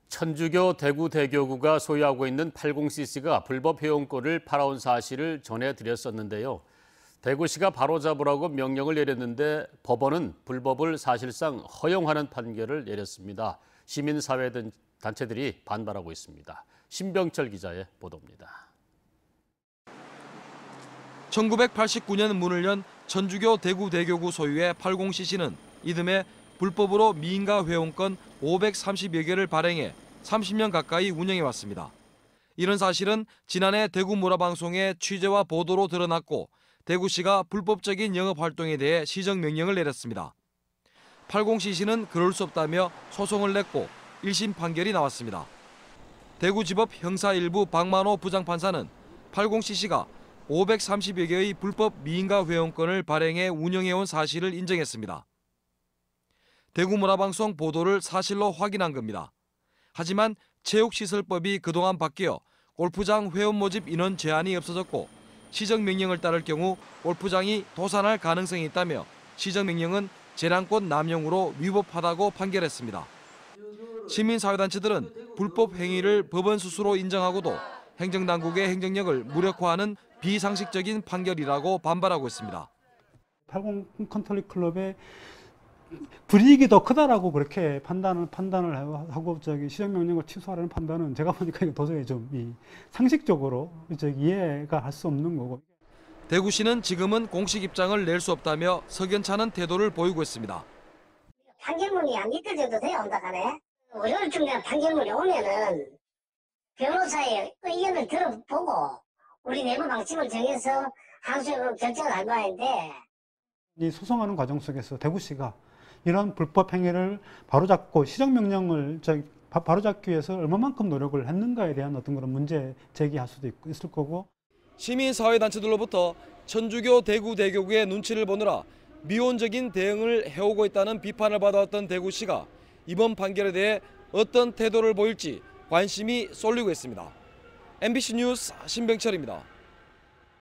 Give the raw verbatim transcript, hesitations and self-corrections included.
천주교 대구대교구가 소유하고 있는 팔십 씨씨가 불법 회원권을 팔아온 사실을 전해드렸었는데요. 대구시가 바로잡으라고 명령을 내렸는데 법원은 불법을 사실상 허용하는 판결을 내렸습니다. 시민사회 단체들이 반발하고 있습니다. 신병철 기자의 보도입니다. 천구백팔십구 년 문을 연 천주교 대구대교구 소유의 팔십 씨씨는 이듬해 불법으로 미인가 회원권 오백삼십여 개를 발행해 삼십 년 가까이 운영해왔습니다. 이런 사실은 지난해 대구 문화방송의 취재와 보도로 드러났고 대구시가 불법적인 영업활동에 대해 시정명령을 내렸습니다. 팔십 씨씨는 그럴 수 없다며 소송을 냈고 일 심 판결이 나왔습니다. 대구지법 형사 일 부 박만호 부장판사는 팔십 씨씨가 오백삼십여 개의 불법 미인가 회원권을 발행해 운영해온 사실을 인정했습니다. 대구문화방송 보도를 사실로 확인한 겁니다. 하지만 체육시설법이 그동안 바뀌어 골프장 회원 모집 인원 제한이 없어졌고 시정명령을 따를 경우 골프장이 도산할 가능성이 있다며 시정명령은 재량권 남용으로 위법하다고 판결했습니다. 시민사회단체들은 불법 행위를 법원 스스로 인정하고도 행정당국의 행정력을 무력화하는 비상식적인 판결이라고 반발하고 있습니다. 팔십 컨트리 클럽의 불이익이 더 크다라고 그렇게 판단을 판단을 하고 저기 시정명령을 취소하라는 판단은 제가 보니까 이거 도저히 좀 이 상식적으로 이제 이해가 할 수 없는 거고. 대구시는 지금은 공식 입장을 낼 수 없다며 석연찮은 태도를 보이고 있습니다. 판결문이 안 믿겨져도 돼요, 온다가네. 월요일쯤 되면 판결문이 오면은 변호사의 의견을 들어보고 우리 내부 방침을 정해서 항소로 결정을 할 바인데. 이 소송하는 과정 속에서 대구시가 이런 불법 행위를 바로잡고 시정명령을 바로잡기 위해서 얼마만큼 노력을 했는가에 대한 어떤 그런 문제 제기할 수도 있고, 있을 거고. 시민사회단체들로부터 천주교 대구대교구의 눈치를 보느라 미온적인 대응을 해오고 있다는 비판을 받아왔던 대구시가 이번 판결에 대해 어떤 태도를 보일지 관심이 쏠리고 있습니다. 엠비씨 뉴스 신병철입니다.